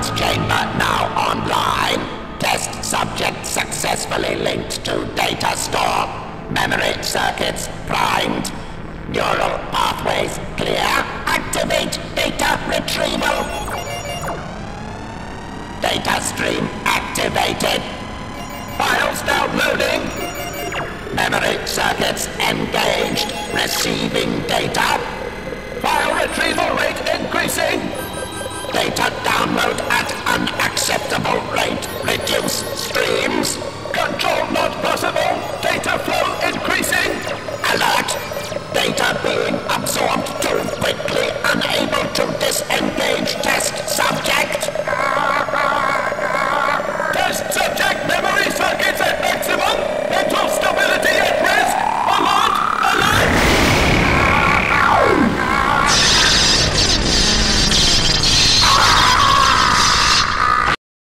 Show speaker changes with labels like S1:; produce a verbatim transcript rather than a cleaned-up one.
S1: Surveillance chamber now online. Test subject successfully linked to data store. Memory circuits primed. Neural pathways clear. Activate data retrieval. Data stream activated. Files downloading. Memory circuits engaged. Receiving data. File retrieval rate increasing. Data download at unacceptable rate. Reduce streams. Control not possible. Data flow increasing. Alert. Data being absorbed too quickly. Unable to disengage test subject.